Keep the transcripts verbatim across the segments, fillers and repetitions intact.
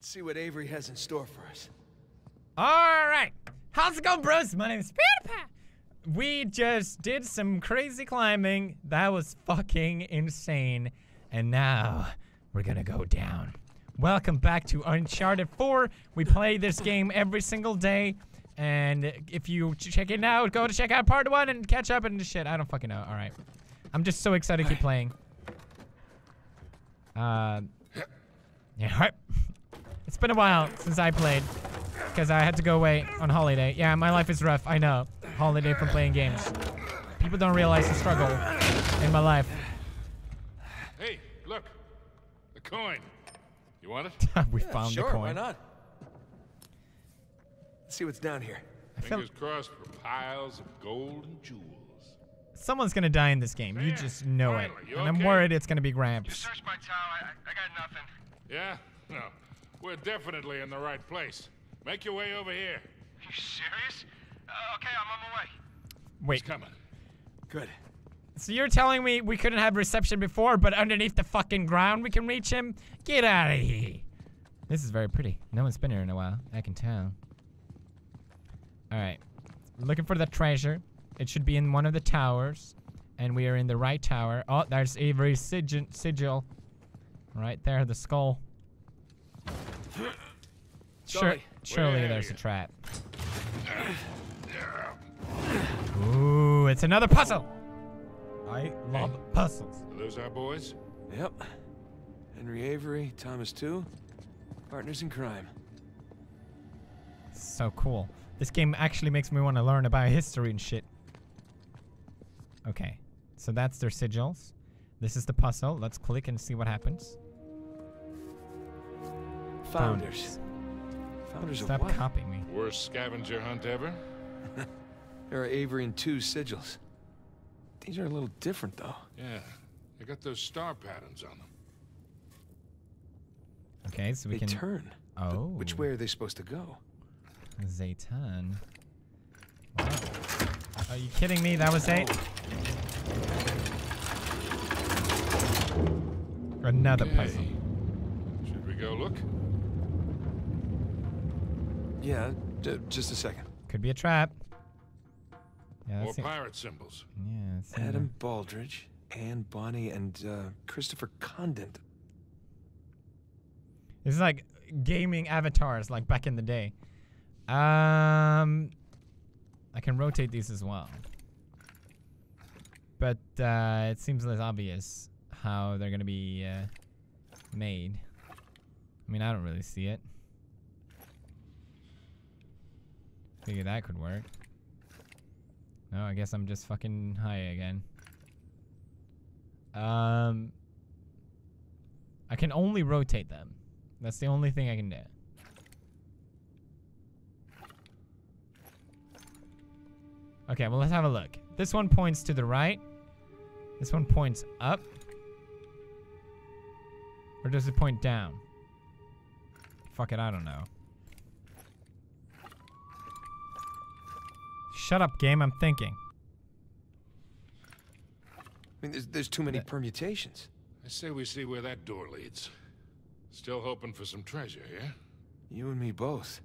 Let's see what Avery has in store for us. All right. How's it going, bros? My name is PewDiePie. We just did some crazy climbing. That was fucking insane. And now we're gonna go down. Welcome back to Uncharted four. We play this game every single day. And if you check it out, go to check out part one and catch up and shit. I don't fucking know. All right. I'm just so excited to keep playing. Uh, yeah, all right. It's been a while since I played because I had to go away on holiday. Yeah, my life is rough. I know. Holiday from playing games. People don't realize the struggle in my life. Hey, look. The coin. You want it? We yeah, found sure, the coin. Why not? Let's see what's down here. I feel Fingers crossed for piles of gold and jewels. someone's gonna die in this game. You just know it. Finally, you And I'm okay? worried it's gonna be Gramps. You searched my tower. I, I got nothing. Yeah? No. We're definitely in the right place. Make your way over here. Are you serious? Uh, okay, I'm on my way. Wait, He's coming. Good. so you're telling me we couldn't have reception before, but underneath the fucking ground we can reach him? Get out of here. This is very pretty. No one's been here in a while. I can tell. Alright. Looking for the treasure. It should be in one of the towers. And we are in the right tower. Oh, there's Avery's sigil. sigil. Right there, the skull. Sure, Sully. surely Where there's are a trap. Ooh, it's another puzzle. I love puzzles. Are those our boys? Yep. Henry Avery, Thomas too. Partners in crime. So cool. This game actually makes me want to learn about history and shit. Okay, so that's their sigils. This is the puzzle. Let's click and see what happens. Founders. Founders of Stop what? copying me. Worst scavenger hunt ever? There are Avery and two sigils. These are a little different, though. Yeah. They got those star patterns on them. Okay, so we They can. turn. Oh. But which way are they supposed to go? They turn. Wow. Are you kidding me? That was eight. Another Okay. puzzle. Should we go look? Yeah, j just a second. Could be a trap. Yeah, More that's it. pirate symbols. Yeah, it's in Adam Baldridge, Anne Bonny, and uh, Christopher Condent. This is like gaming avatars, like back in the day. Um, I can rotate these as well, but uh, it seems less obvious how they're gonna be uh, made. I mean, I don't really see it. Figure that could work. No, I guess I'm just fucking high again. Um, I can only rotate them. That's the only thing I can do. Okay, well, let's have a look. This one points to the right. This one points up. Or does it point down? Fuck it, I don't know. Shut up, game, I'm thinking. I mean, there's, there's too many That- permutations. I say we see where that door leads. Still hoping for some treasure, yeah? You and me both.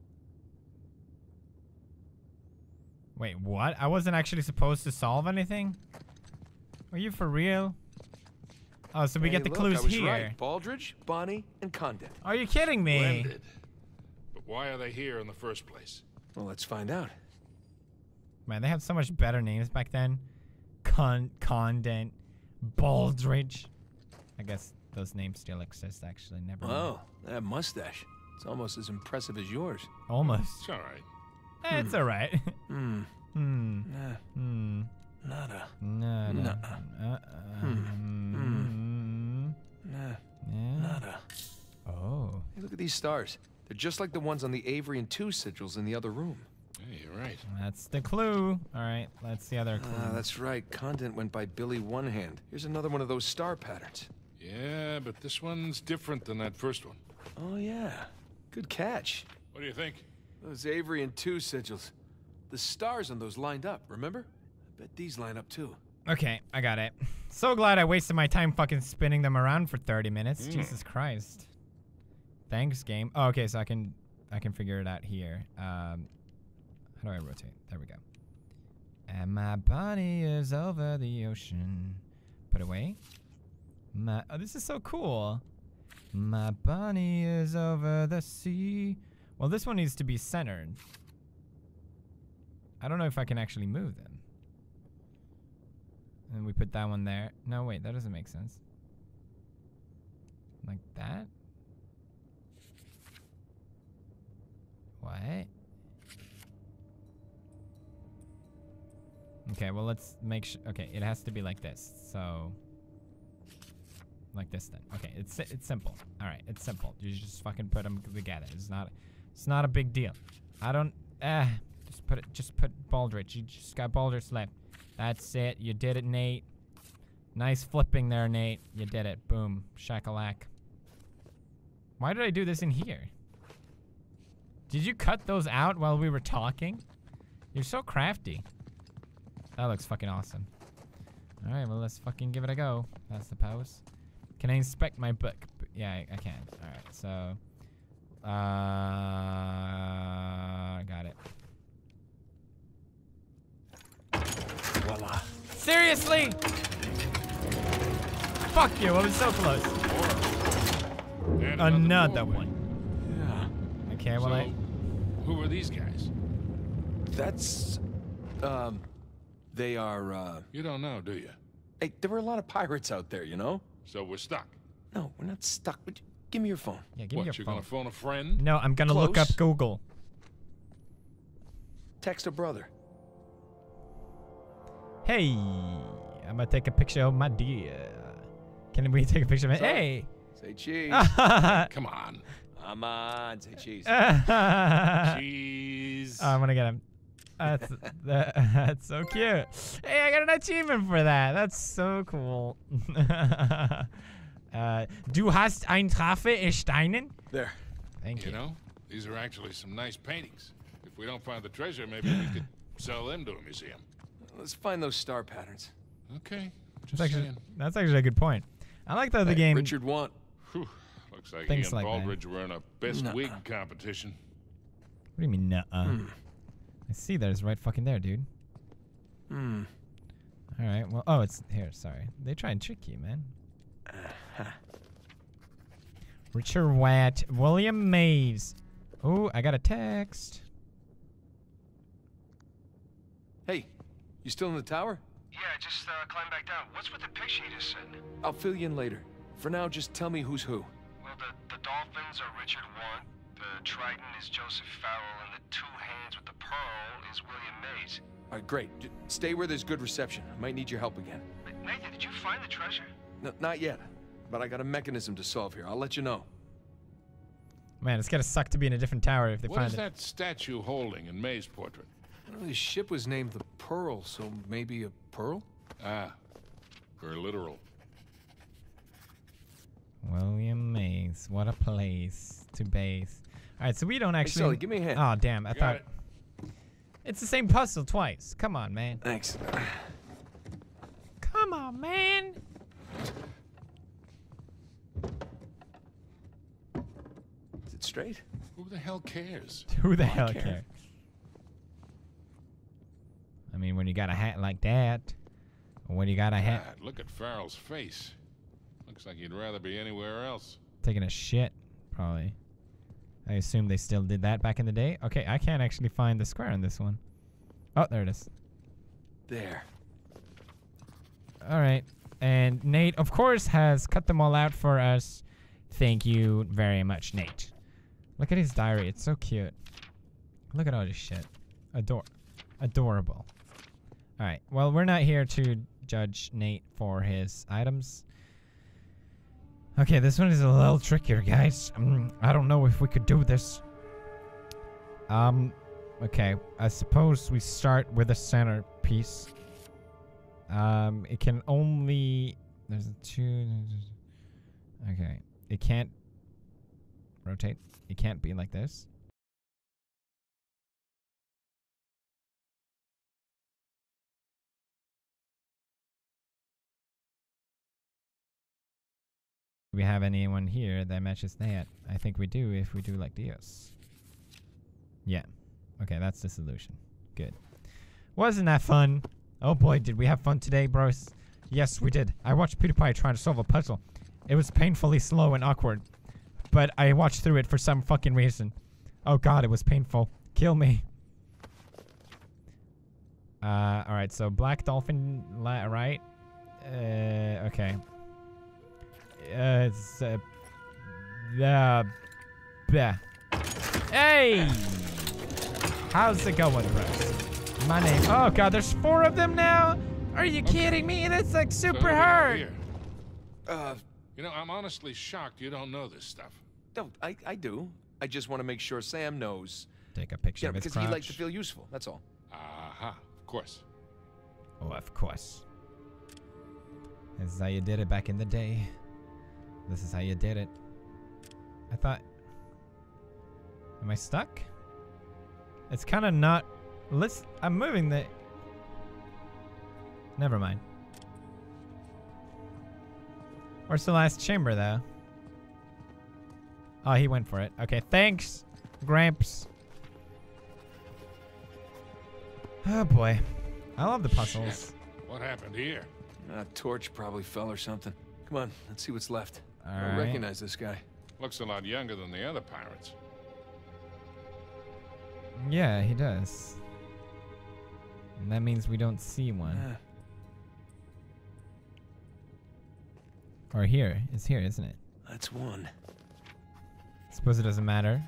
Wait, what? I wasn't actually supposed to solve anything? Are you for real? Oh, so we Hey, get the look, clues I was here. Right. Baldridge, Bonny, and Condent. Are you kidding me? Blended. But why are they here in the first place? Well, let's find out. Man, they have so much better names back then. Con Condent, Baldridge. I guess those names still exist, actually. Never mind. Oh, that mustache. It's almost as impressive as yours. Almost. It's all right. Eh, it's alright. Hmm. Hmm. Nah, Hmm. nada. No, no. Nuh-uh. Uh, hmm. Nah, Yeah. nada. Oh. Hey, look at these stars. They're just like the ones on the Avery and two sigils in the other room. Hey, you're right. That's the clue. Alright, let's see other clues. Ah, that's right. Condent went by Billy One Hand. Here's another one of those star patterns. Yeah, but this one's different than that first one. Oh, yeah. Good catch. What do you think? Those Avery and two sigils. The stars on those lined up, remember? I bet these line up too. Okay, I got it. So glad I wasted my time fucking spinning them around for thirty minutes. Mm. Jesus Christ. Thanks, game. Oh, okay, so I can I can figure it out here. Um, how do I rotate? There we go. And my body is over the ocean. Put away. My oh, this is so cool. My body is over the sea. Well, this one needs to be centered. I don't know if I can actually move them. And we put that one there. No, wait, that doesn't make sense. Like that? What? Okay, well, let's make sure. Okay, it has to be like this. So, like this then. Okay, it's it's simple. All right, it's simple. You just fucking put them together. It's not, it's not a big deal. I don't. Ah, just put it. Just put Baldrich. You just got Baldrich left. That's it. You did it, Nate. Nice flipping there, Nate. You did it. Boom. Shakalak. Why did I do this in here? Did you cut those out while we were talking? You're so crafty. That looks fucking awesome. All right, well, let's fucking give it a go. That's the pose. Can I inspect my book? B yeah, I, I can. All right, so. Uh, got it. Voila. Seriously? Fuck you, I was so close. And Another doorway. one. Yeah. Okay, well, So, I. who are these guys? That's, um, they are, uh... You don't know, do you? Hey, there were a lot of pirates out there, you know? So we're stuck. No, we're not stuck, but give me your phone. Yeah, give What, me you're your phone. gonna phone a friend? No, I'm gonna look up Close. Google. Text a brother. Hey, I'm gonna take a picture of my dear. Can we take a picture of it? Sorry. Hey. Say cheese. Come on. Come on, say cheese. Cheese. Oh, I'm gonna get him. That's that, that's so cute. Hey, I got an achievement for that. That's so cool. uh, du hast ein Traffe Steinen? There. Thank you. You know, these are actually some nice paintings. If we don't find the treasure, maybe we could sell them to a museum. Let's find those star patterns. Okay. That's Just actually, saying. that's actually a good point. I like that the Hey, game. Richard Want. Whew. Looks like he Things and like that. Baldridge were in a best Nuh-uh. wig competition. What do you mean, nuh-uh? Hmm. I see that it's right fucking there, dude. Hmm. All right. Well, oh, it's here. Sorry. They try and trick you, man. Richard Watt, William Mays. Oh, I got a text. Hey, you still in the tower? Yeah, just uh, climb back down. What's with the picture you just sent? I'll fill you in later. For now, just tell me who's who. Well, the, the dolphins are Richard Want, the trident is Joseph Farrell, and the two hands with the pearl is William Mays. All right, great. J- stay where there's good reception. I might need your help again. But Nathan, did you find the treasure? No, not yet, but I got a mechanism to solve here. I'll let you know. Man, it's gotta suck to be in a different tower if they What find is it. that statue holding in May's portrait? Well, his ship was named the Pearl, so maybe a pearl? Ah, for literal. William Mays, what a place to base. All right, so we don't Hey, actually. Sully, give me a hand. Oh damn! I Got thought it. it's the same puzzle twice. Come on, man. Thanks. Come on, man. Is it straight? Who the hell cares? Who the I hell care. cares? I mean, when you got a hat like that, or when you got a hat God, look at Farrell's face. Looks like he'd rather be anywhere else. taking a shit, probably. I assume they still did that back in the day. Okay, I can't actually find the square on this one. Oh, there it is. There. All right. And Nate, of course, has cut them all out for us. Thank you very much, Nate. Look at his diary. It's so cute. Look at all this shit. Ador adorable. All right. Well, we're not here to judge Nate for his items. Okay, this one is a little trickier, guys. Um, I don't know if we could do this. Um, okay. I suppose we start with the centerpiece. Um, it can only... There's a two... Okay. It can't rotate. It can't be like this. we have anyone here that matches that? I think we do if we do like this. Yeah. Okay, that's the solution. Good. Wasn't that fun? Oh boy, did we have fun today, bros. Yes, we did. I watched PewDiePie trying to solve a puzzle. It was painfully slow and awkward. But I watched through it for some fucking reason. Oh god, it was painful. Kill me. Uh, alright, so Black Dolphin, right? Uh, okay. Uh, it's, uh, uh, bleh. Hey! How's it going, bros? My name, oh god, there's four of them now? Are you okay. kidding me? That's like super so hard. Here. Uh, you know, I'm honestly shocked you don't know this stuff. No, I, I do. I just want to make sure Sam knows. Take a picture Yeah, of his because crotch. he likes to feel useful, that's all. Aha, of course. Oh, of course. This is how you did it back in the day. This is how you did it. I thought... Am I stuck? It's kind of not... Let's... I'm moving the... Never mind. Where's the last chamber, though? Oh, he went for it. Okay, thanks, Gramps. Oh, boy. I love the puzzles. Shit. What happened here? A torch probably fell or something. Come on, let's see what's left. All I don't right. recognize this guy. Looks a lot younger than the other pirates. Yeah, he does. And that means we don't see one. Yeah. Or here. It's here, isn't it? That's one. Suppose it doesn't matter.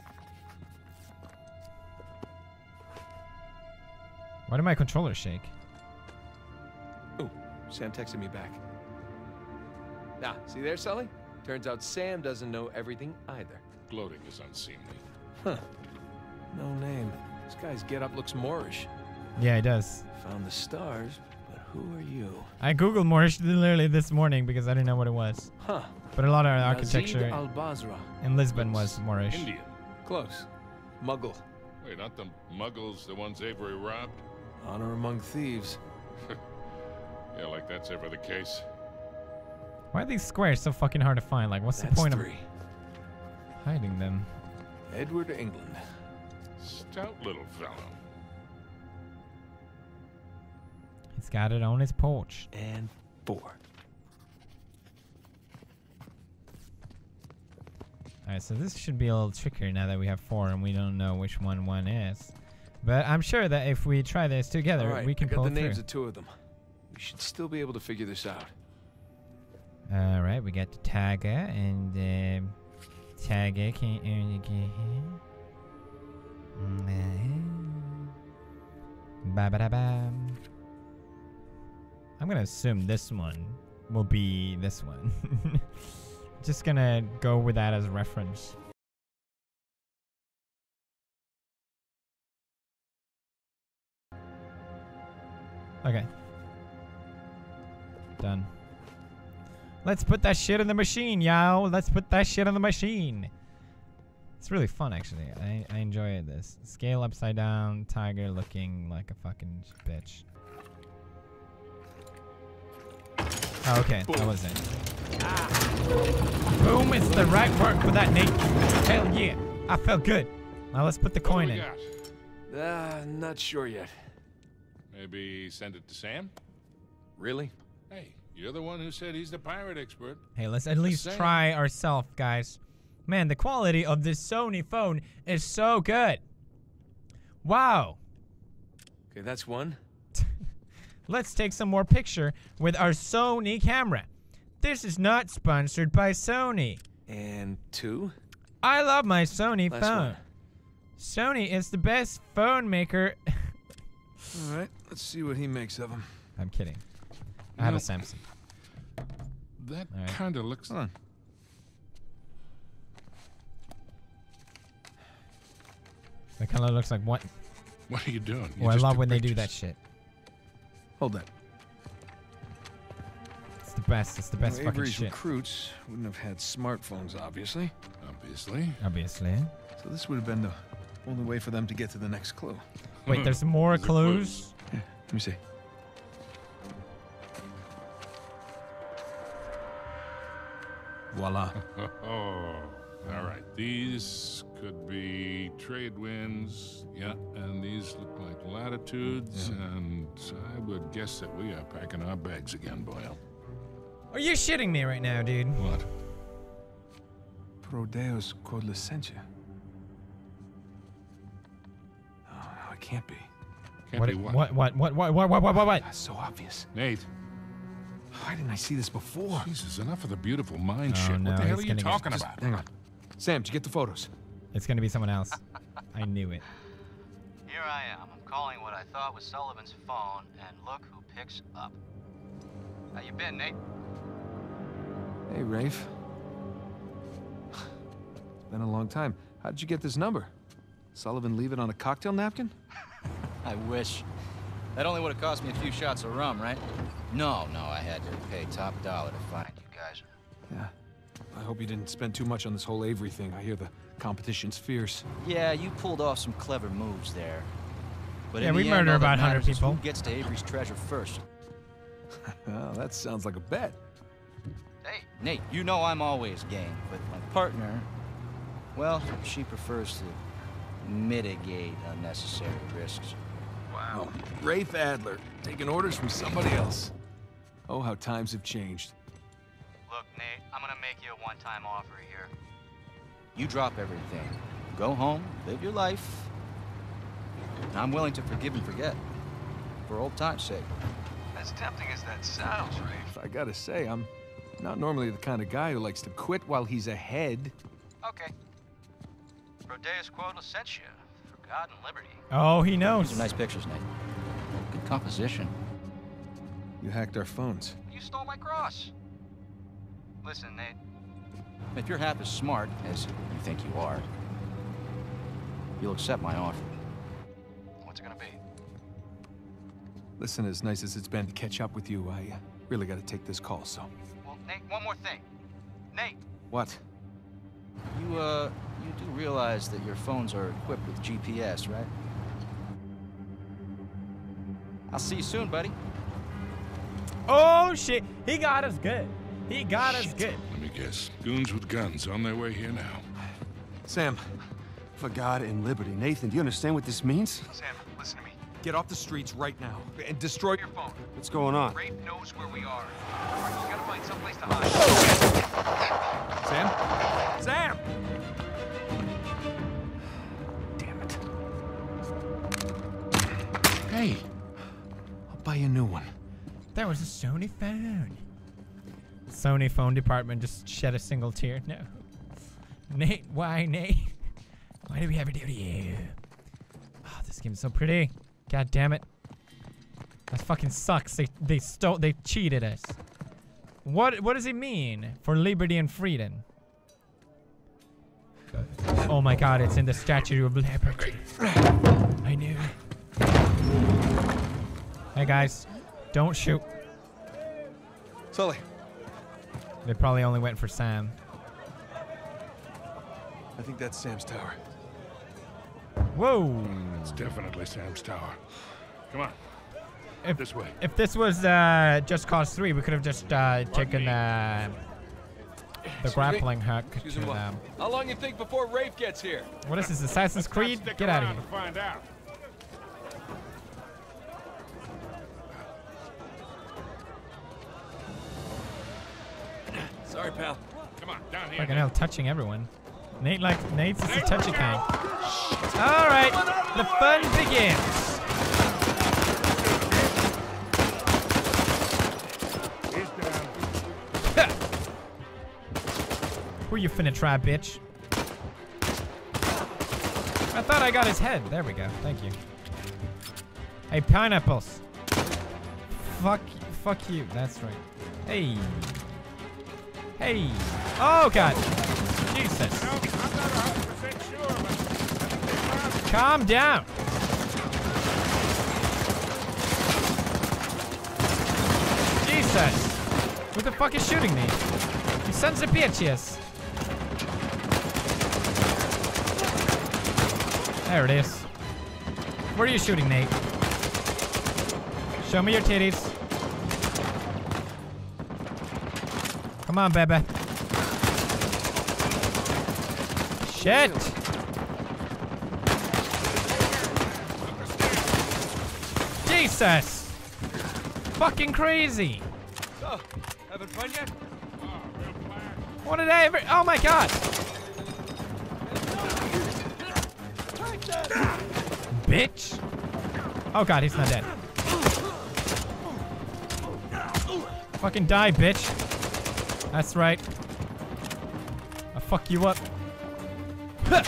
Why did my controller shake? Oh, Sam texted me back. Nah, see there, Sully? Turns out Sam doesn't know everything either. Gloating is unseemly. Huh. No name. This guy's getup looks Moorish. Yeah, he does. Found the stars, but who are you? I googled Moorish literally this morning because I didn't know what it was. Huh. But a lot of Yazid architecture al-Basra. in Lisbon was Moorish. Indian. Close. Muggle. Wait, aren't the Muggles the ones Avery robbed? Honor among thieves. Yeah, like that's ever the case. Why are these squares so fucking hard to find? Like, what's That's the point three. of hiding them? Edward, England. Stout little fellow. He's got it on his porch. And four. Alright, so this should be a little trickier now that we have four and we don't know which one one is. But I'm sure that if we try this together, All right, we can I got pull the it through. names of two of them. We should still be able to figure this out. All right, we got the Tiger and um, Tiger. Can you get here? Ba ba da ba. I'm gonna assume this one will be this one. Just gonna go with that as a reference. Okay. Done. Let's put that shit in the machine, yo. Let's put that shit in the machine. It's really fun, actually. I, I enjoy this. Scale upside down, tiger looking like a fucking bitch. Oh, okay. Boom. That was it. Ah. Boom, it's the right work with that Nate. Hell yeah. I felt good. Now let's put the What coin do we in. got? Uh, not sure yet. Maybe send it to Sam? Really? Hey, you're the one who said he's the pirate expert. Hey, let's at least Sam. try ourselves, guys. Man, the quality of this Sony phone is so good. Wow. Okay, that's one. Let's take some more picture with our Sony camera. This is not sponsored by Sony. And two. I love my Sony Last phone. one. Sony is the best phone maker. All right, let's see what he makes of them. I'm kidding. I have a Samsung. That All right. kind of looks... Hold on. That kind of looks like what? What are you doing? You Oh, I just love took when they do pictures. that shit. Hold that. It's the best. It's the best Well, fucking Avery's shit. recruits wouldn't have had smartphones, obviously. Obviously. Obviously. So this would have been the only way for them to get to the next clue. Wait, there's more Is it clues? Yeah, let me see. Voila. Oh, all right. These could be trade winds. Yeah, and these look like latitudes. Yeah. And I would guess that we are packing our bags again, Boyle. Are you shitting me right now, dude? What? Pro Deus quod licentia. Oh, no, it can't be. Can't What, be what? what, what, what, what, what, what, what, what, what? That's so obvious. Nate. Why didn't I see this before? Jesus, enough of the beautiful mind Oh, shit. no, What the hell are he's you gonna get- talking Just about? hang on. Sam, did you get the photos? It's gonna be someone else. I knew it. Here I am. I'm calling what I thought was Sullivan's phone, and look who picks up. How you been, Nate? Hey, Rafe. It's been a long time. How'd you get this number? Sullivan leave it on a cocktail napkin? I wish. That only would have cost me a few shots of rum, right? No, no, I had to pay top dollar to find you guys. Yeah. I hope you didn't spend too much on this whole Avery thing. I hear the competition's fierce. Yeah, you pulled off some clever moves there. But Yeah, in we the end, murder all that about one hundred matters is people. Who gets to Avery's treasure first? Well, that sounds like a bet. Hey, Nate, you know I'm always game, but my partner, well, she prefers to mitigate unnecessary risks. Wow. Rafe Adler, taking orders from somebody else. Oh, how times have changed. Look, Nate, I'm gonna make you a one-time offer here. You drop everything, go home, live your life. And I'm willing to forgive and forget, for old time's sake. As tempting as that sounds, Rafe. I gotta say, I'm not normally the kind of guy who likes to quit while he's ahead. Okay. Pro Deus quod licentia, for God and liberty. Oh, he knows. These are nice pictures, Nate. Good composition. You hacked our phones. You stole my cross. Listen, Nate. If you're half as smart as you think you are, you'll accept my offer. What's it gonna be? Listen, as nice as it's been to catch up with you, I uh, really gotta take this call, so. Well, Nate, one more thing. Nate, What? you, uh, you do realize that your phones are equipped with G P S, right? I'll see you soon, buddy. Oh shit! He got us good. He got us good. Let me guess. Goons with guns on their way here now. Sam, For God and liberty. Nathan, do you understand what this means? Sam, listen to me. get off the streets right now and destroy your Your phone. What's going on? Rafe knows where we are. You gotta find someplace to hide. Sam? Sam! Damn it. Hey, I'll buy you a new one. That was a Sony phone. Sony phone department just shed a single tear. No. Nate, why, Nate? Why do we ever do to you? Oh, this game's so pretty. God damn it. That fucking sucks. They they stole they cheated us. What what does it mean for liberty and freedom? Oh my god, it's in the Statue of Liberty. I knew. Hey guys, don't shoot. Sully. They probably only went for Sam. I think that's Sam's tower. Whoa. It's definitely Sam's tower. Come on. If, This way. if this was uh, Just Cause three, we could have just uh, taken uh, the grappling hook Excuse to me, what? them. How long you think before Rafe gets here? What is this, Assassin's Creed? Stick Get out of around here. to find out. Sorry, pal. Come on, down here. Fucking hell, touching everyone. Nate like Nate's is a touchy kind. All right, the fun begins. He's down. Who you finna try, bitch? I thought I got his head. There we go. Thank you. Hey, pineapples. Fuck, fuck you. That's right. Hey. Hey. Oh, God. Jesus. No, I'm not one hundred percent sure, but... Calm down. Jesus. Who the fuck is shooting me? You sons of bitches. There it is. Where are you shooting, Nate? Show me your titties. Come on, baby. Shit! Jesus! Fucking crazy! So, having fun yet? What did I ever? Oh my god! Bitch! Oh god, he's not dead. Fucking die, bitch. That's right. I'll fuck you up. Huh.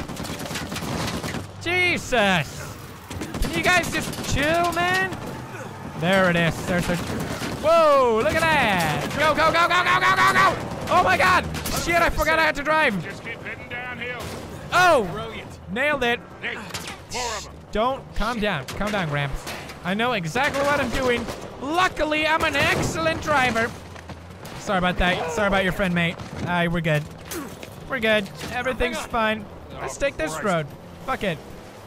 Jesus! Can you guys just chill, man? There it is. There's a... Whoa, look at that! Go, go, go, go, go, go, go, go! Oh my god! Shit, I forgot I had to drive. Just keep heading downhill. Oh! Brilliant. Nailed it. Hey, more of them. Don't calm down. Calm down, Gramps. I know exactly what I'm doing. Luckily, I'm an excellent driver. Sorry about that. Sorry about your friend, mate. Aye, we're good. We're good. Everything's fine. Let's take this road. Fuck it.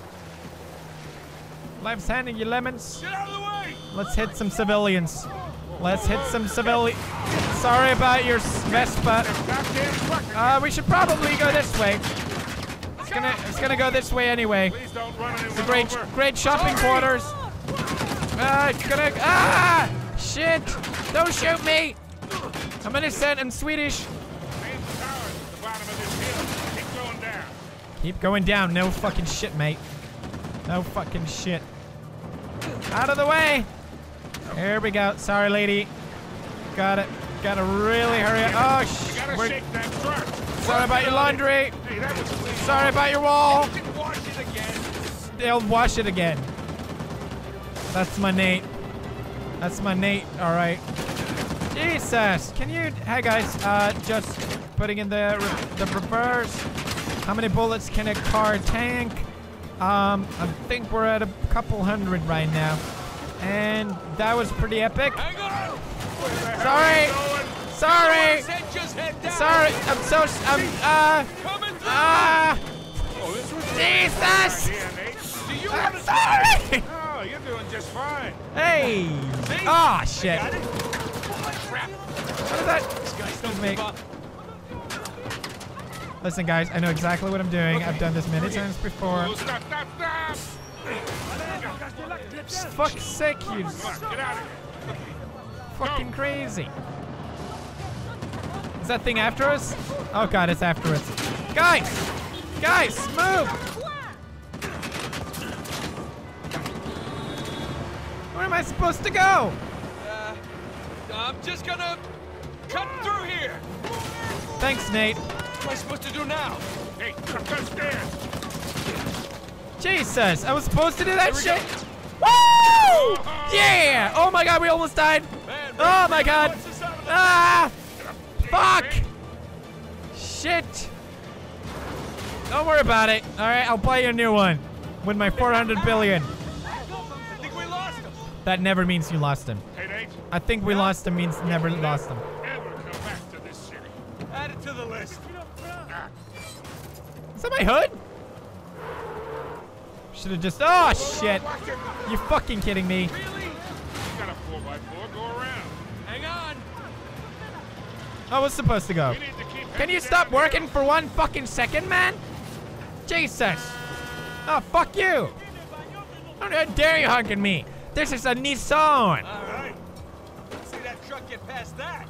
Life's handing you lemons. Get out of the way! Let's hit some civilians. Let's hit some civilians. Sorry about your Vespa. Uh, we should probably go this way. It's gonna, it's gonna go this way anyway. Please don't run anyone It's a great, over. great shopping quarters. Ah, it's gonna, ah, shit! Don't shoot me! I'm innocent and Swedish. Main tower at the bottom of this hill. Keep going down. Keep going down. No fucking shit, mate. No fucking shit. Out of the way. Here we go. Sorry, lady. Got it. Gotta really hurry up. Oh, You sh gotta we're- shake that truck. Sorry about your laundry. Hey, that was clean. Sorry about your wall. Wash it again. They'll wash it again. That's my Nate. That's my Nate. All right. Jesus. Can you? Hey guys. Uh, just putting in the re the reverse. How many bullets can a car tank? Um, I think we're at a couple hundred right now, and that was pretty epic. Hang on. Sorry. Sorry. Head, just head down. Sorry. I'm so. s- I'm. Uh. Coming through. Ah. Oh, this was Jesus. Yeah, Nate. Do you I'm want to sorry. Oh, you're doing just fine. Hey. Ah, shit. got it? Crap. What is that? This guy's Excuse don't me. give up. Listen, guys, I know exactly what I'm doing. I've done this many times before. Oh, stop, stop, stop! Fuck's sake, you Come on, get out of here. fucking crazy. Is that thing after us? Oh god, it's after us. Guys! Guys, move! Where am I supposed to go? Uh, I'm just gonna cut through here. Thanks, Nate. What am I supposed to do now? Hey, up those stairs. Jesus, I was supposed to do that Here we shit? Woo! Yeah! Oh my god, we almost died. Man, Oh my god. what's this out of the- Ah! Fuck! Shit! Don't worry about it. Alright, I'll buy you a new one. With my four hundred billion. I think we lost him. That never means you lost him. Hey, Nate, I think we lost him means never lost him. never come back to this city. Add it to the list. Is that my hood? Should have just. Oh shit! You fucking kidding me? Really? You got a four by four, go around. Hang on. I was supposed to go. We need to keep Can you heading stop down working here. for one fucking second, man? Jesus! Oh, fuck you! How dare you honk at me? This is a Nissan! All right. Let's see that truck get past that.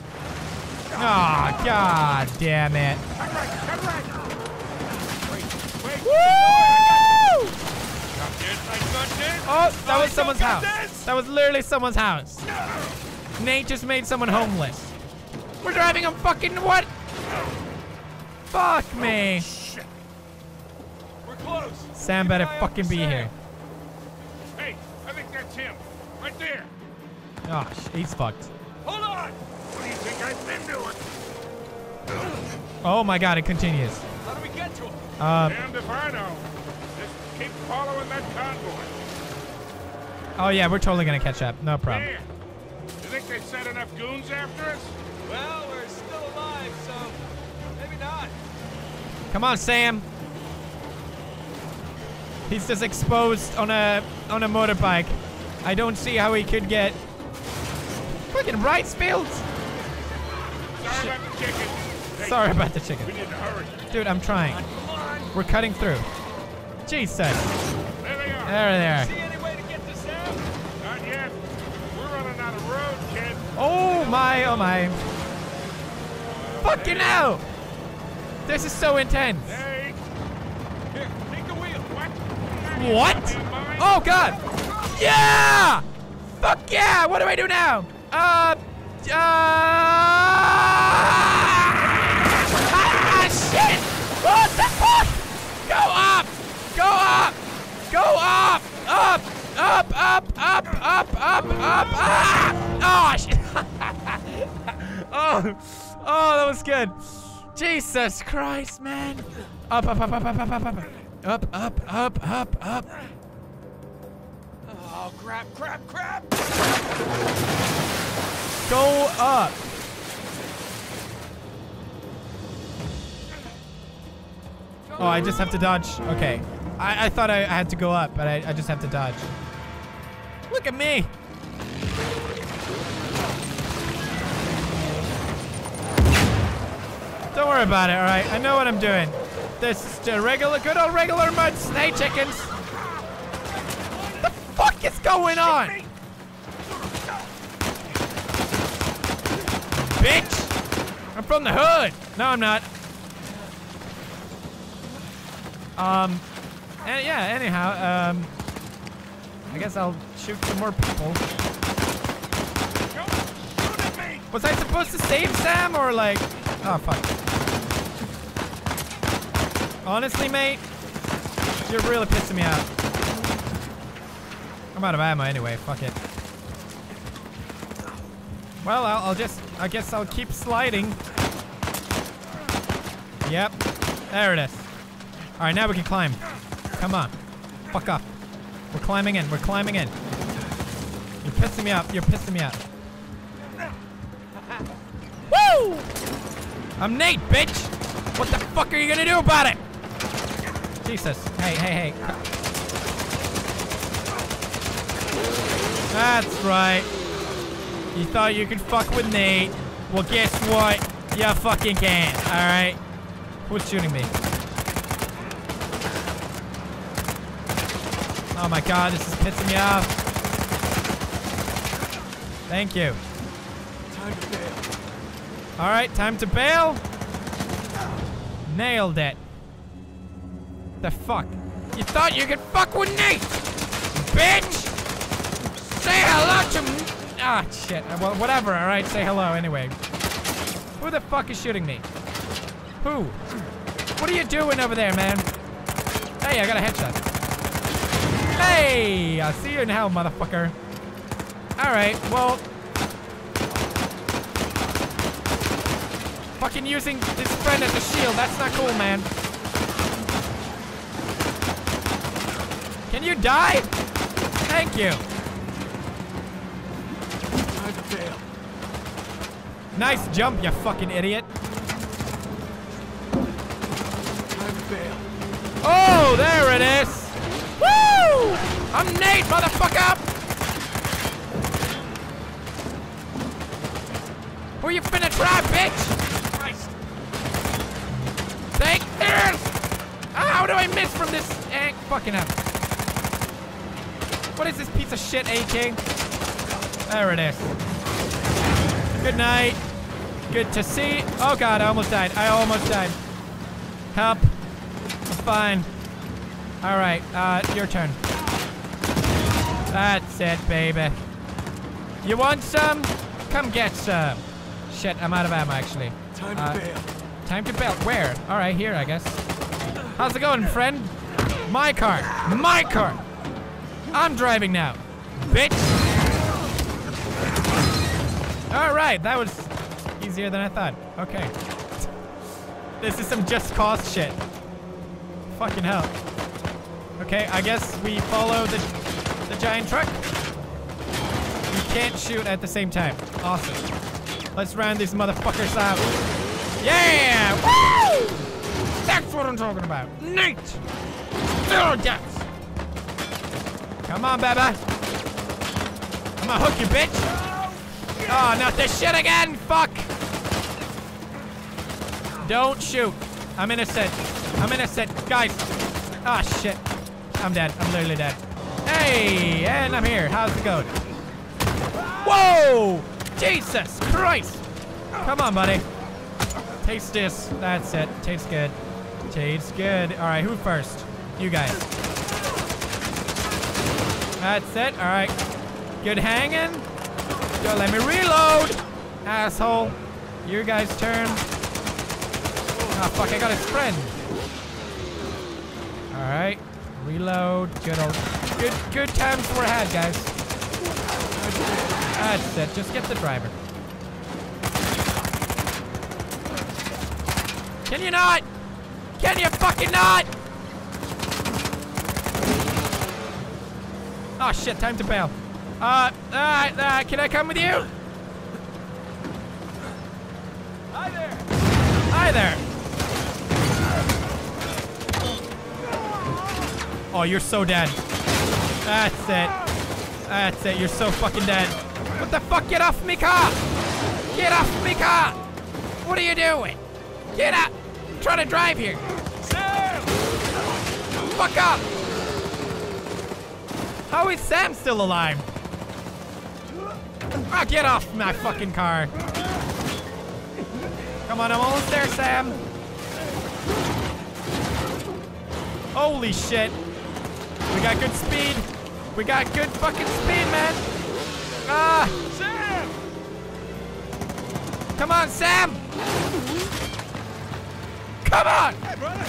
Oh, god damn it. Come right, come right. Wait, wait. Woo! Got this, I got this. Oh, that was I someone's got house. this. That was literally someone's house. Nate just made someone homeless. We're driving a fucking what? Fuck me. We're close. Sam Keep better an eye out fucking for be Sam. here. Hey, I think that's him. Right there. Oh, sh- he's fucked. Hold on. What do you think I've been doing? Oh my god, it continues. How do we get to him? Uh, Damned if I know. Just keep following that convoy. oh yeah, we're totally gonna catch up. No problem. There. You think they sent enough goons after us? Well, we're still alive, so maybe not. Come on, Sam. He's just exposed on a on a motorbike. I don't see how he could get fucking rice fields. Sorry about the chicken. Hey, Sorry about the chicken. we need to hurry. Dude, I'm trying. Come on. We're cutting through. Jesus. There they are. There, there. See any way to get to Sam? Not yet. We're running out of road, kid. Oh my, oh my. Fucking hell! This is so intense. Hey. Here, take the wheel. What? What? Oh god! Yeah! Fuck yeah! What do I do now? Uh, uh. Ah, shit! What the fuck? Go up! Go up! Go up! Up! Up! Up! Up! Up! Up! Up! Ah! Oh shit! Oh, oh, that was good. Jesus Christ, man! Up! Up! Up! Up! Up! Up! Up! Up! Up! Up! Up! Up! Up! Oh, crap, crap, crap! Go up! Oh, I just have to dodge. Okay. I, I thought I, I had to go up, but I, I just have to dodge. Look at me! Don't worry about it, alright? I know what I'm doing. This is the regular, good old regular mud snake chickens. What the fuck is going on? Bitch! I'm from the hood! No, I'm not. Um, and yeah, anyhow, um, I guess I'll shoot some more people. Was I supposed to save Sam or like, oh fuck. Honestly, mate, you're really pissing me out. I'm out of ammo anyway, fuck it. Well, I'll, I'll just, I guess I'll keep sliding. Yep, there it is. All right, now we can climb. Come on. Fuck up. We're climbing in. We're climbing in. You're pissing me off. You're pissing me off. Woo! I'm Nate, bitch! What the fuck are you gonna do about it? Jesus. Hey, hey, hey. That's right. You thought you could fuck with Nate. Well, guess what? You fucking can't, alright? Who's shooting me? Oh my god, this is pissing me off. Thank you. Time to bail. Alright, time to bail. Nailed it. The fuck? You thought you could fuck with Nate? Bitch! Say hello to me! Ah, shit. Well, whatever, alright, say hello anyway. Who the fuck is shooting me? Who? What are you doing over there, man? Hey, I got a headshot. Hey! I'll see you in hell, motherfucker. Alright, well... Fucking using this friend as a shield, that's not cool, man. Can you die? Thank you. Time to bail. Nice jump, you fucking idiot. Time to bail. Oh, there it is. Woo! I'm Nate, motherfucker! Who you finna try, bitch? Christ. Thank you! How do I miss from this? Eh, fucking up. What is this piece of shit, A K? There it is. Good night. Good to see. Oh god, I almost died. I almost died. Help. I'm fine. Alright, uh, your turn. That's it, baby. You want some? Come get some. Shit, I'm out of ammo, actually. Time to Uh, bail. Time to bail. Where? Alright, here, I guess. How's it going, friend? My car. My car. I'm driving now. Bitch. Alright, that was easier than I thought. Okay. This is some Just Cause shit. Fucking hell. Okay, I guess we follow the, the giant truck. We can't shoot at the same time. Awesome. Let's round these motherfuckers out. Yeah! Woo! That's what I'm talking about. Nate! Zero deaths. Come on, baby. I'm gonna hook you, bitch. Oh, not this shit again. Fuck. Don't shoot. I'm innocent. I'm innocent, guys. Ah, shit. I'm dead. I'm literally dead. Hey, and I'm here. How's it going? Whoa! Jesus Christ! Come on, buddy. Taste this. That's it. Tastes good. Tastes good. All right, who first? You guys. That's it. All right. Good hanging. Don't let me reload, asshole. Your guys' turn. Ah, fuck, I got his friend. Alright. Reload. Good old good good times we're had, guys. That's it. Just get the driver. Can you not? Can you fucking not? Oh shit, time to bail. Uh, uh, uh, can I come with you? Hi there. Hi there. Oh, you're so dead. That's it. That's it. You're so fucking dead. What the fuck? Get off me car! Get off me car! What are you doing? Get up! I'm trying to drive here. Sam! Fuck up! How is Sam still alive? Ah, get off my fucking car. Come on, I'm almost there, Sam. Holy shit. We got good speed. We got good fucking speed, man. Ah. Sam! Come on, Sam! Come on! Hey, brother!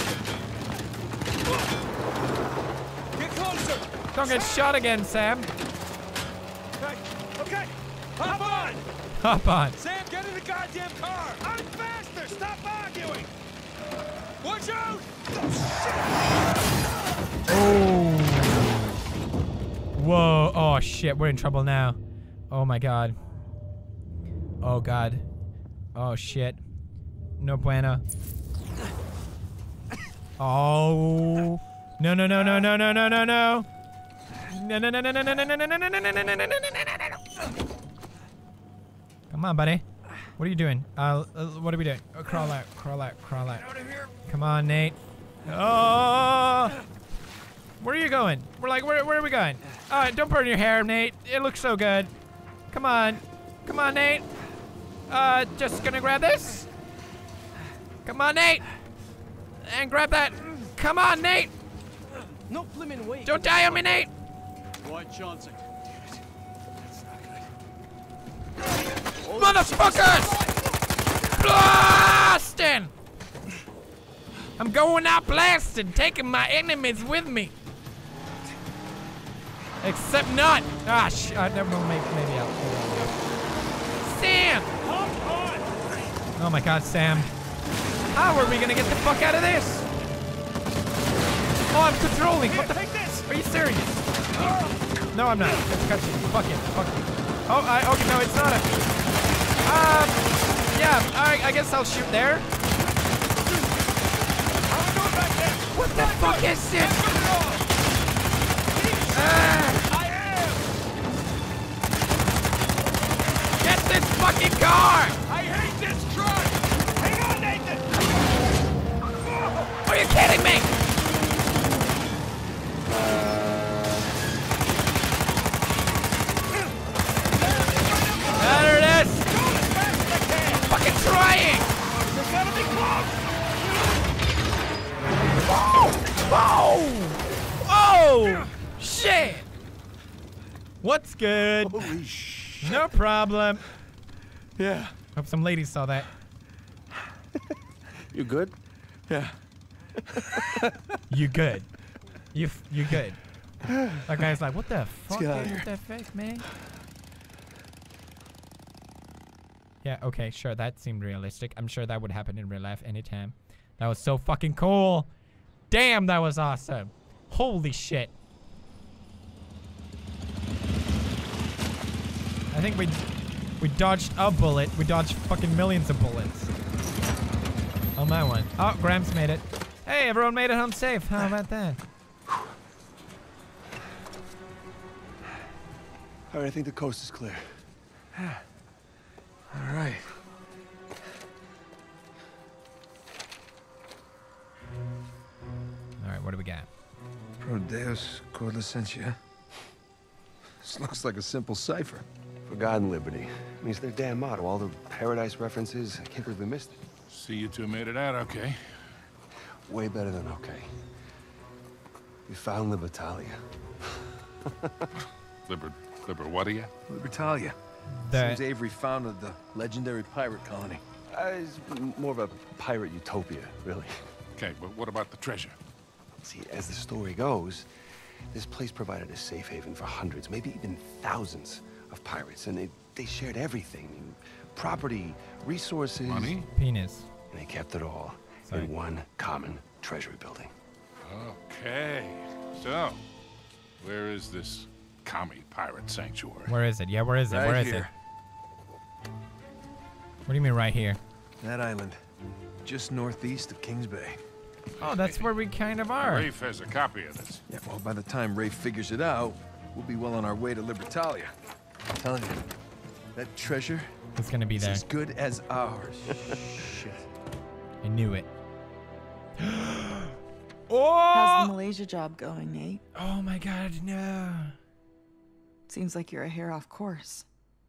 Get closer! Don't get shot again, Sam. Okay, okay. Hop on! Hop on. Sam, get in the goddamn car! I'm faster! Stop arguing! Watch out! Oh. Whoa. Oh, shit. We're in trouble now. Oh, my God. Oh, God. Oh, shit. No bueno. Oh. No, no, no, no, no, no, no, no, no. No, no, no, no, no, no, no, no, no, no, no, no, no, no, no, no, no. Come on, buddy. What are you doing? Uh, uh, what are we doing? Oh, crawl out, crawl out, crawl out. Come on, Nate. Oh! Where are you going? We're like, where, where are we going? All right, don't burn your hair, Nate. It looks so good. Come on. Come on, Nate. Uh, just gonna grab this. Come on, Nate. And grab that. Come on, Nate. No flimin' way. Don't die on me, Nate. Right, Johnson. Motherfuckers! Blasting! I'm going out blasting, taking my enemies with me. Except not. Ah, sh uh, never mind. Maybe, maybe I'll. Sam! Oh my God, Sam. How are we gonna get the fuck out of this? Oh, I'm controlling. What the? Are you serious? No, I'm not. It's cutscene. Fuck it. Fuck it. Oh, I. Okay, no, it's not a. Um. Yeah. I. I guess I'll shoot there. What the fuck is this? Uh, Get this fucking car! I hate this truck! Hang on, Nathan! Are you kidding me? There it is! I'm fucking trying! You're gonna be close! Whoa! Whoa! Whoa! Shit! What's good? Holy sh! No problem. Yeah. Hope some ladies saw that. You good? Yeah. You good? You f you good? That guy's like, what the fuck get out of is here. that fake, man? Yeah. Okay. Sure. That seemed realistic. I'm sure that would happen in real life anytime. That was so fucking cool. Damn, that was awesome. Holy shit. I think we we dodged a bullet. We dodged fucking millions of bullets. On that one. Oh, Gramps made it. Hey, everyone made it home safe. How about that? All right, I think the coast is clear. All right. What do we got? Pro Deus Cor Licentia. This looks like a simple cipher. For God and liberty. Means their damn motto. All the paradise references. I can't believe we missed it. See, you two made it out okay. Way better than okay. We found Libertalia. Liber... Liber what are you? Libertalia. The Seems Avery founded the legendary pirate colony. Uh, it's m- more of a pirate utopia, really. Okay, but what about the treasure? See, as the story goes, this place provided a safe haven for hundreds, maybe even thousands of pirates, and they, they shared everything. Property, resources. Money? penis. And they kept it all Sorry. in one common treasury building. Okay. So, where is this commie pirate sanctuary? Where is it? Yeah, where is it? Right Where is here. it? What do you mean right here? That island, just northeast of Kings Bay. Oh, that's where we kind of are. Rafe has a copy of this. Yeah, well, by the time Ray figures it out, we'll be well on our way to Libertalia. I'm telling you, that treasure It's gonna be is there. as good as ours. Shit. I knew it. How's Oh! the Malaysia job going, Nate? Oh my God, no. Seems like you're a hair off course.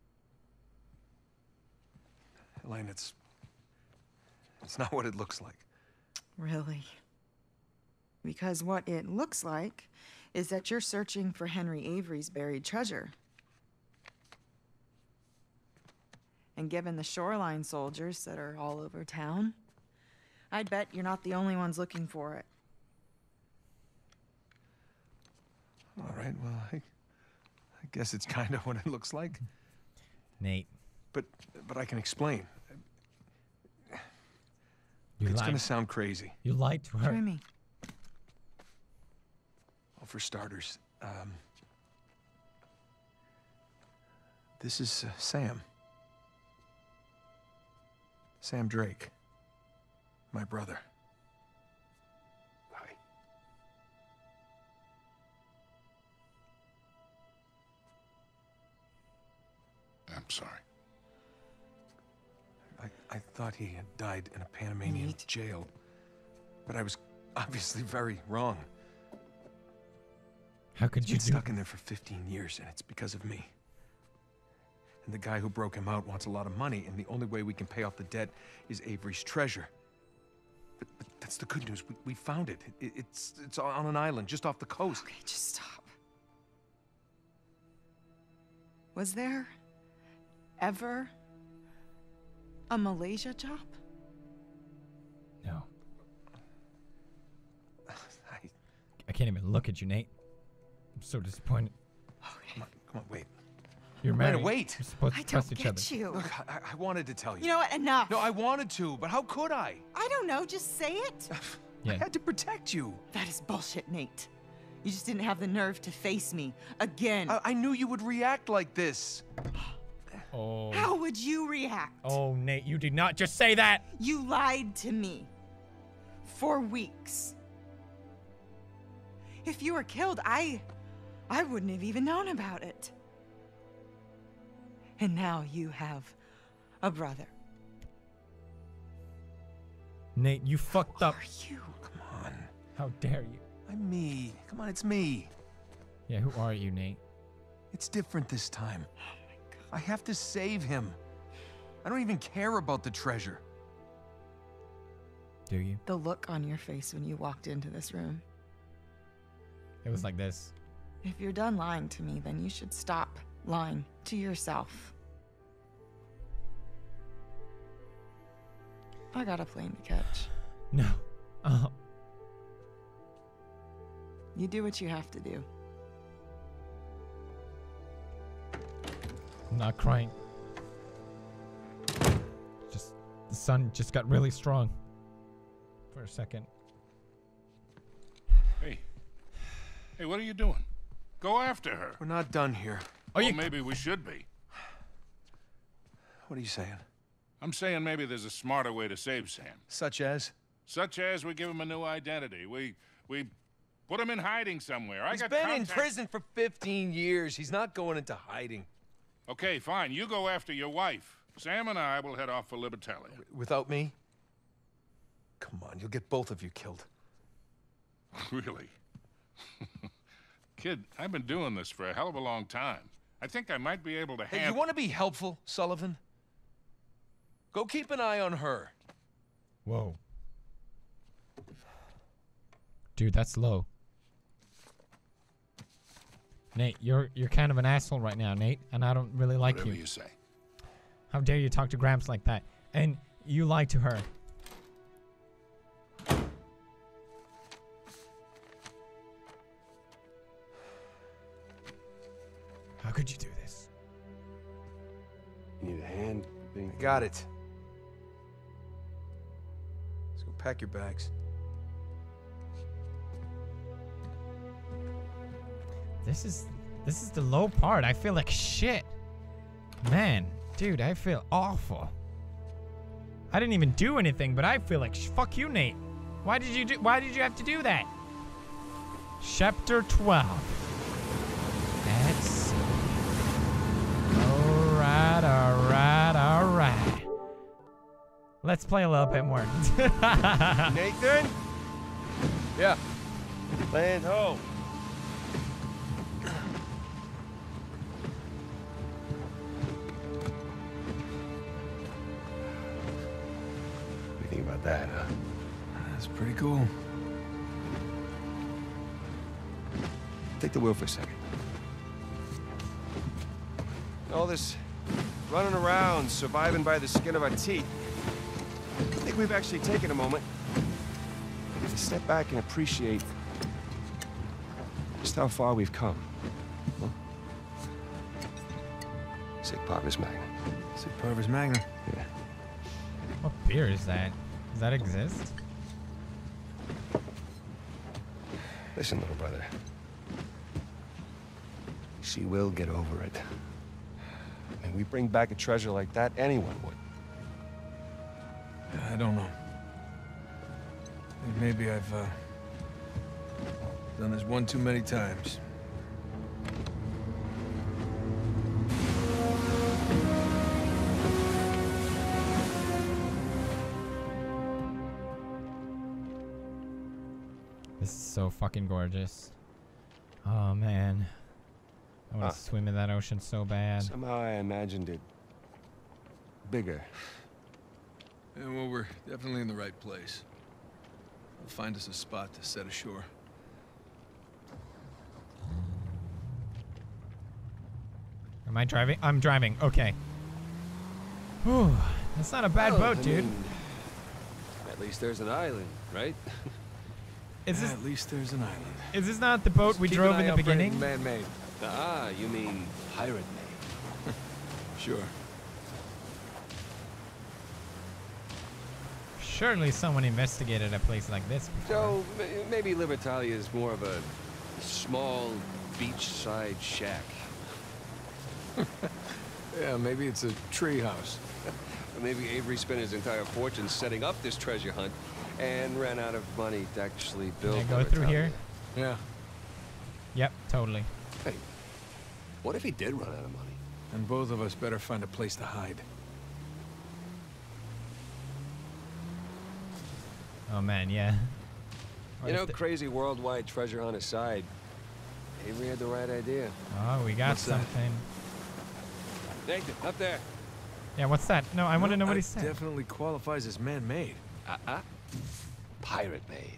Elaine, it's... It's not what it looks like. Really? Because what it looks like is that you're searching for Henry Avery's buried treasure. And given the shoreline soldiers that are all over town, I'd bet you're not the only ones looking for it. All right, well, I... I guess it's kind of what it looks like. Nate, But... But I can explain. you It's lied. gonna sound crazy. You lied to her. Try me. Well, for starters, um... this is uh, Sam. Sam Drake. My brother. Hi. I'm sorry. I, I thought he had died in a Panamanian Nate. jail. But I was obviously very wrong. How could He's you been do? stuck in there for fifteen years, and it's because of me. And the guy who broke him out wants a lot of money, and the only way we can pay off the debt is Avery's treasure. But, but that's the good news. We, we found it. it. It's it's on an island just off the coast. Okay, just stop. Was there ever a Malaysia job? No, I, I can't even look at you, Nate. I'm so disappointed. come on, come on, wait. You're Miranda, married. wait. You're supposed I to trust don't each other. get you. Look, I, I wanted to tell you. You know what? Enough. No, I wanted to, but how could I? I don't know. Just say it. Yeah. I had to protect you. That is bullshit, Nate. You just didn't have the nerve to face me again. I, I knew you would react like this. Oh. How would you react? Oh, Nate, you did not just say that. You lied to me for weeks. If you were killed, I I wouldn't have even known about it. And now you have a brother. Nate, you fucked up. Who are you? Come on. How dare you? I'm me. Come on, it's me. Yeah, who are you, Nate? It's different this time. I have to save him. I don't even care about the treasure. Do you? The look on your face when you walked into this room. It was like this. If you're done lying to me, then you should stop lying to yourself. I got a plane to catch. No. Oh. You do what you have to do. I'm not crying. Just the sun just got really strong for a second. Hey. Hey, what are you doing? Go after her. We're not done here. Oh, Well, you maybe we should be. What are you saying? I'm saying maybe there's a smarter way to save Sam. Such as? Such as we give him a new identity. We we put him in hiding somewhere. I He's got been in contact- prison for fifteen years. He's not going into hiding. Okay, fine. You go after your wife. Sam and I will head off for Libertalia. Without me? Come on, you'll get both of you killed. Really? Kid, I've been doing this for a hell of a long time. I think I might be able to Hey, handle... you want to be helpful, Sullivan? Go keep an eye on her. Whoa. Dude, that's low. Nate, you're you're kind of an asshole right now, Nate, and I don't really like Whatever you. you say. How dare you talk to Gramps like that? And you lied to her. How could you do this? You need a hand being... I got it. Let's go pack your bags. This is this is the low part. I feel like shit. Man, dude, I feel awful. I didn't even do anything, but I feel like sh fuck you, Nate. Why did you do why did you have to do that? Chapter twelve. That's alright, alright, alright. Let's play a little bit more. Nathan? Yeah. Land ho. What do you think about that, huh? That's pretty cool. Take the wheel for a second. All this running around, surviving by the skin of our teeth. I think we've actually taken a moment to step back and appreciate just how far we've come. Huh? Sic Parvis Magnum. Sic Parvis Magnum. Yeah. What beer is that? Does that exist? Listen, little brother. She will get over it. And we bring back a treasure like that, anyone would. I don't know. I think maybe I've uh, done this one too many times. This is so fucking gorgeous. Oh man. I want to Ah. swim in that ocean so bad. Somehow I imagined it bigger. Yeah, well, we're definitely in the right place. We'll find us a spot to set ashore. Am I driving? I'm driving. Okay. Whew. That's not a bad Well, boat, I dude. mean, at least there's an island, right? Is Yeah, this at least there's an island. is this not the boat we Keep drove an in eye the out for anything beginning? Man-made. Ah, you mean pirate made. Sure. Surely someone investigated a place like this before. So m- maybe Libertalia is more of a small beachside shack. Yeah, maybe it's a tree house. Or maybe Avery spent his entire fortune setting up this treasure hunt and ran out of money to actually build. Can I go through Libertalia. here? Yeah. Yep, totally. Hey, what if he did run out of money? And both of us better find a place to hide. Oh man, yeah. What You if know, the- crazy worldwide treasure hunt aside, Avery had the right idea. Oh, we got What's that? something. Nathan, up there. Yeah, what's that? No, I want to know what he That said. definitely qualifies as man-made. Uh-uh. Pirate made.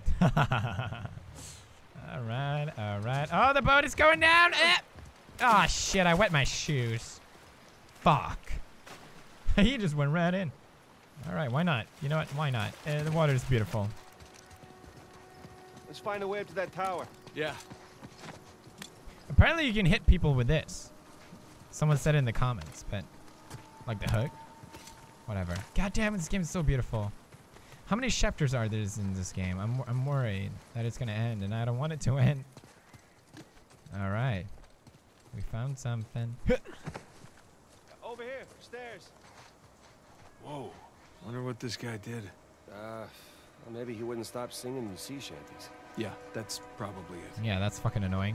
All right, all right. Oh, the boat is going down. Eh. Oh shit! I wet my shoes. Fuck. He just went right in. All right, why not? You know what? Why not? Uh, the water is beautiful. Let's find a way up to that tower. Yeah. Apparently, you can hit people with this. Someone said it in the comments, but like the hook, whatever. God damn it! This game is so beautiful. How many chapters are there in this game? I'm I'm worried that it's gonna end, and I don't want it to end. All right, we found something. Over here, stairs. Whoa. Wonder what this guy did. Uh, well, maybe he wouldn't stop singing sea shanties. Yeah, that's probably it. Yeah, that's fucking annoying.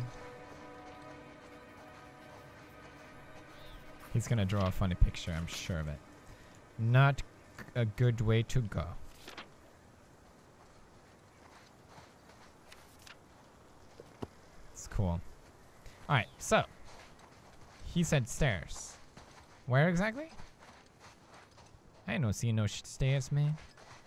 He's gonna draw a funny picture, I'm sure of it. Not a good way to go. cool. All right, so he said stairs. Where exactly? I ain't no seeing no sh stairs, man.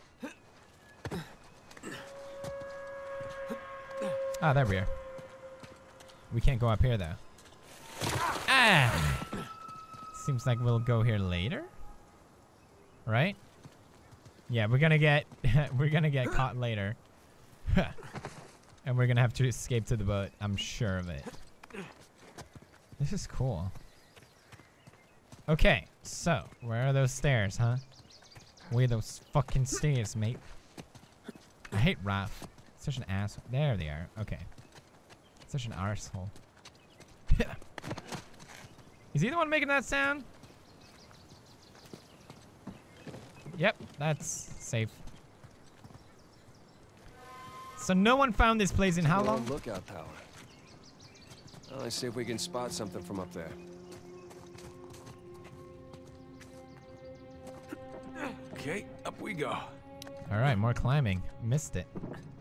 Ah, there we are. We can't go up here though. Ah! Seems like we'll go here later, right? Yeah, we're gonna get we're gonna get caught later, and we're gonna have to escape to the boat. I'm sure of it. This is cool. Okay, so where are those stairs, huh? Where are those fucking stairs, mate? I hate Raph. Such an asshole. There they are. Okay. Such an arsehole. Is he the one making that sound? Yep, that's safe. So no one found this place in how long? Lookout tower. Well, let's see if we can spot something from up there. Okay, up we go. All right, more climbing. Missed it.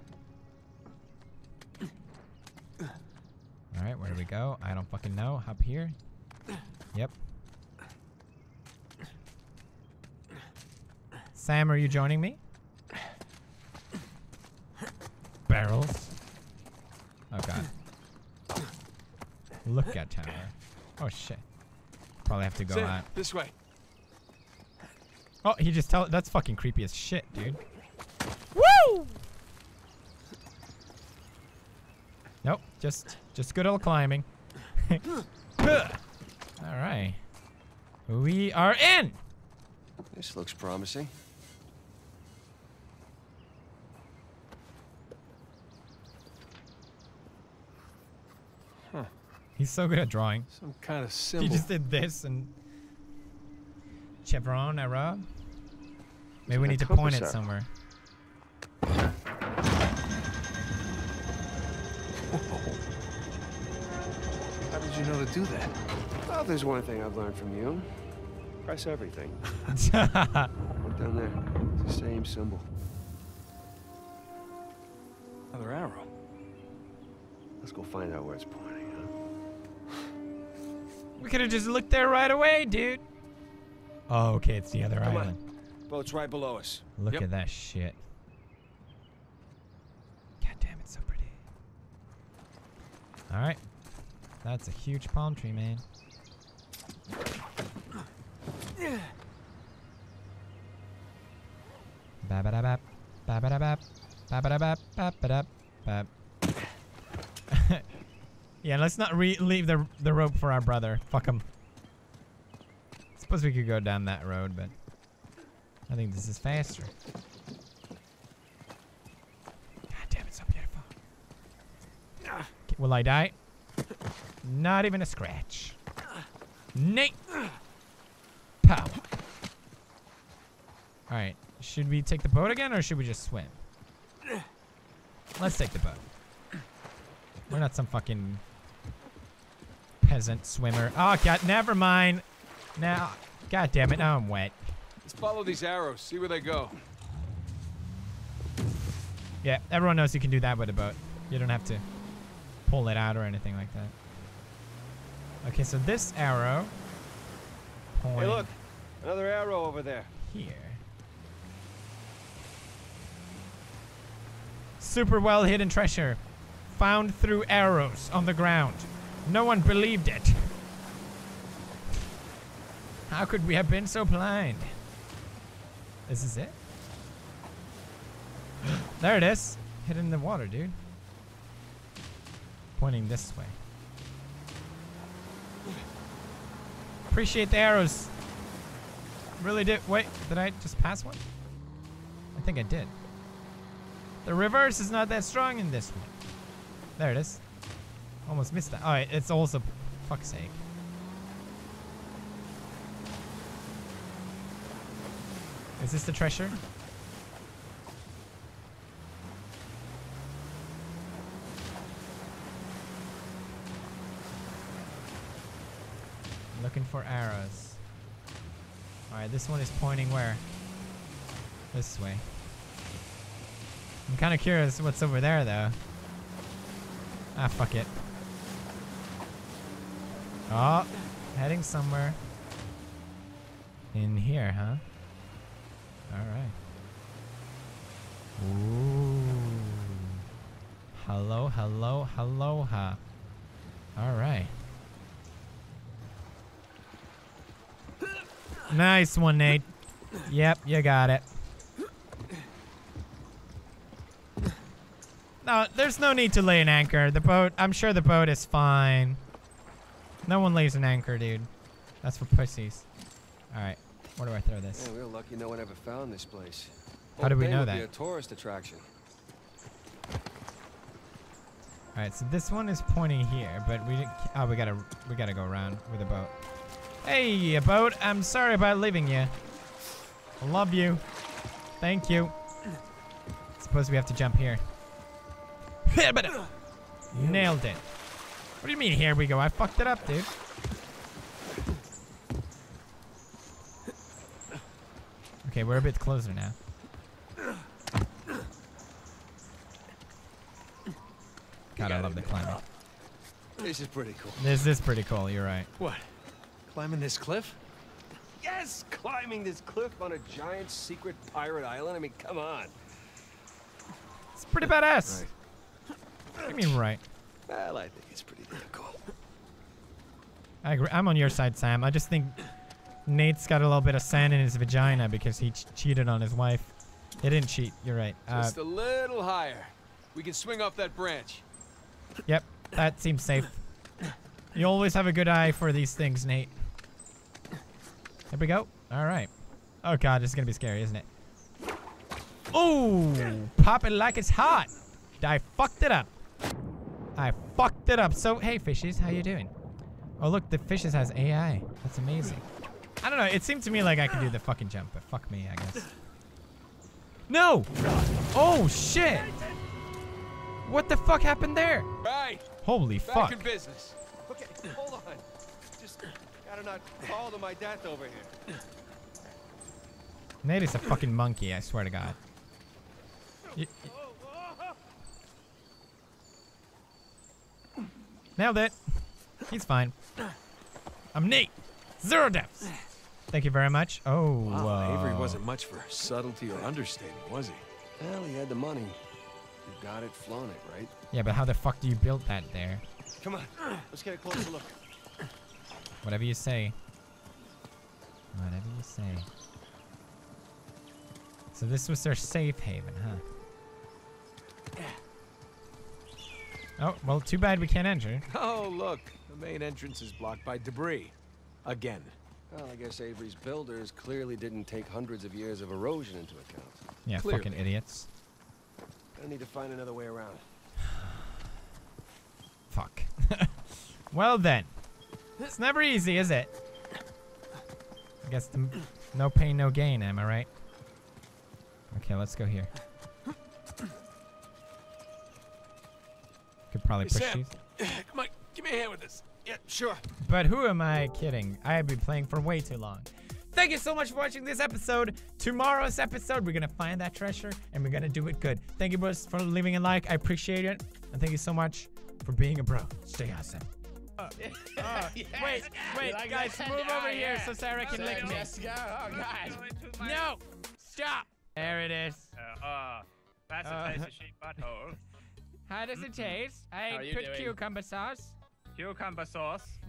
All right, where do we go? I don't fucking know. Up here? Yep. Sam, are you joining me? Barrels. Oh god. Lookout tower. Oh shit. Probably have to go Sam, out. this way. Oh, he just tell. That's fucking creepy as shit, dude. Woo! Nope, just just good old climbing. All right, we are in. This looks promising. Huh. He's so good at drawing. Some kind of symbol. He just did this and chevron arrow. Maybe we like need a to point compass it arrow. somewhere. How did you know to do that? Well, there's one thing I've learned from you. Press everything. Look down there. It's the same symbol. Another arrow. Let's go find out where it's pointing, huh? We could have just looked there right away, dude. Oh, okay, it's the other Come island. on. Boat's right below us. Look Yep. at that shit. God damn, it's so pretty. All right, that's a huge palm tree, man. Ba-ba-da-bap, ba-ba-da-bap, ba-ba-da-bap, ba-ba-da-bap, bap. Yeah, let's not re leave the the rope for our brother. Fuck him. Suppose we could go down that road, but I think this is faster. God damn, it's so beautiful. Okay, will I die? Not even a scratch. Nate. Pow. All right. Should we take the boat again, or should we just swim? Let's take the boat. We're not some fucking peasant swimmer. Oh god, never mind. Now, god damn it, now I'm wet. Let's follow these arrows, see where they go. Yeah, everyone knows you can do that with a boat. You don't have to pull it out or anything like that. Okay, so this arrow point Hey, look. Another arrow over there. here. Super well hidden treasure. Found through arrows on the ground. No one believed it. How could we have been so blind? This is it? There it is. Hidden in the water, dude. Pointing this way. Appreciate the arrows. Really did. Wait, did I just pass one? I think I did. The reverse is not that strong in this one. There it is. Almost missed that. Alright, it's also... Fuck's sake. Is this the treasure? Looking for arrows. Alright, this one is pointing where? This way. I'm kind of curious what's over there, though. Ah, fuck it. Oh, heading somewhere. In here, huh? Alright. Ooh. Hello, hello, hello, huh? Alright. Nice one, Nate. Yep, you got it. No, there's no need to lay an anchor. The boat, I'm sure the boat is fine. No one lays an anchor, dude. That's for pussies. Alright, where do I throw this? Yeah, we were lucky no one ever found this place. How do we Old know Bay would that? Be a tourist attraction. Alright, so this one is pointing here, but we didn't. Oh, we gotta, we gotta go around with a boat. Hey, a boat. I'm sorry about leaving you. I love you. Thank you. Suppose we have to jump here. Nailed it. What do you mean, here we go? I fucked it up, dude. Okay, we're a bit closer now. God, I love the climbing. This is pretty cool. This is pretty cool, you're right. What? Climbing this cliff? Yes, climbing this cliff on a giant secret pirate island. I mean, come on. It's pretty badass. Right. I mean, right. Well, I think it's pretty damn cool. I agree. I'm on your side, Sam. I just think Nate's got a little bit of sand in his vagina because he ch cheated on his wife. He didn't cheat. You're right. Uh, Just a little higher. We can swing off that branch. Yep, that seems safe. You always have a good eye for these things, Nate. There we go. All right. Oh god, this is gonna be scary, isn't it? Oh, pop it like it's hot. I fucked it up. I fucked it up. So, hey, fishes, how you doing? Oh, look, the fishes has A I. That's amazing. I don't know. It seemed to me like I could do the fucking jump, but fuck me, I guess. No! Oh, shit! What the fuck happened there? Right. Holy Back fuck. in business. Okay, hold on. Just gotta not fall to my death over here. Nate is a fucking monkey, I swear to God. Y Nailed it. He's fine. I'm Nate. Zero deaths. Thank you very much. Oh, Wow, Avery whoa. wasn't much for subtlety or understatement, was he? Well, he had the money. You got it, flown it, right? Yeah, but how the fuck do you build that there? Come on, let's get a closer look. Whatever you say. Whatever you say. So this was their safe haven, huh? Oh, well, too bad we can't enter. Oh, look. The main entrance is blocked by debris. Again. Well, I guess Avery's builders clearly didn't take hundreds of years of erosion into account. Yeah, Clearly. fucking idiots. I need to find another way around. Fuck. Well then. It's never easy, is it? I guess the, no pain, no gain, am I right? Okay, let's go here. Could probably Hey, push Sam. these. Come on, give me a hand with this. Yeah, sure. But who am I kidding? I have been playing for way too long. Thank you so much for watching this episode. Tomorrow's episode, we're gonna find that treasure and we're gonna do it good. Thank you boys for leaving a like. I appreciate it. And thank you so much for being a bro. Stay awesome. Uh, uh, yes. Wait, wait, like guys, that? move over oh, here yeah. so Sarah can Sarah lick me. Let's go. Oh, God. No! Stop! There it is. Uh, uh, that's Uh, a taste of sheep butthole. How does it taste? I How are you put doing? cucumber sauce. Cucumber sauce.